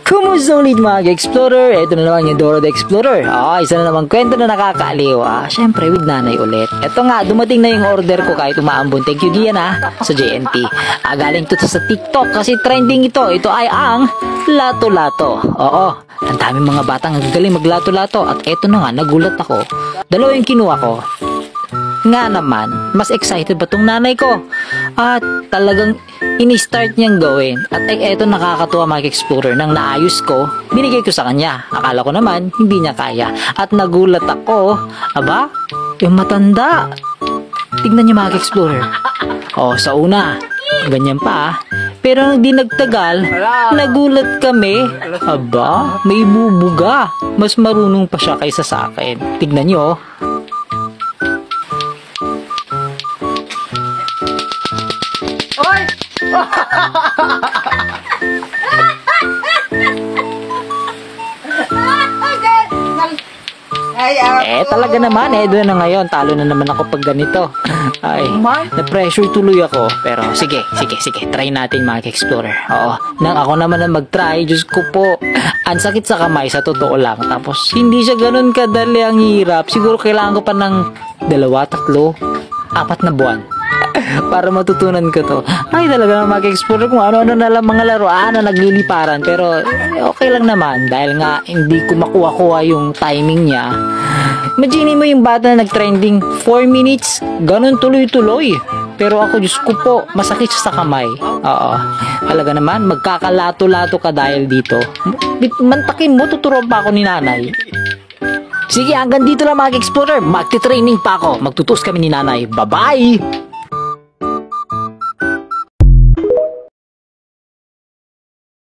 Kumusta ulit mga ka-explorer? Ito na naman yung Dora the Explorer. Isa na naman kwento na nakakaaliw. Siyempre with nanay ulit. Ito nga, dumating na yung order ko kahit umaambon. Thank you Gian sa JNT. Galing to sa TikTok kasi trending ito. Ito ay ang lato-lato. Ang daming mga batang galing maglato-lato. At eto na nga, nagulat ako. Dalawa yung kinuha ko. Nga naman, mas excited ba tong nanay ko? At talagang ini-start niyang gawin. At eto nakakatuwa mga ka-explorer. Nang naayos ko, binigay ko sa kanya. Akala ko naman, hindi niya kaya. At nagulat ako. Aba, yung matanda. Tignan niyo mga ka-explorer. Sa una, ganyan pa. Pero nang di nagtagal, nagulat kami. Aba, may bubuga. Mas marunong pa siya kaysa sa akin. Tignan niyo. Talaga naman, doon na ngayon. Talo na naman ako pag ganito. Na-pressure tuloy ako. Pero sige. Try natin mga ka-explorer. Nang ako naman na mag-try, Diyos ko po, ang sakit sa kamay, sa totoo lang. Tapos, hindi siya ganun kadali ang hirap. Siguro kailangan ko pa ng 2, 3, 4 na buwan. Para matutunan ko to. Talaga naman mag-explore kung ano-ano na lang mga laruan na nagliliparan. Pero okay lang naman dahil nga hindi ko makuha-kuha yung timing niya. Imagine mo yung bata na nag-trending 4 minutes, ganun tuloy-tuloy. Pero ako, Diyos ko po, masakit siya sa kamay. Talaga naman, magkakalato-lato ka dahil dito. Mantakin mo, tuturuan pa ako ni nanay. Sige, hanggang dito lang mga explorer. Magti-training pa ako. Magtutus kami ni nanay. Bye-bye!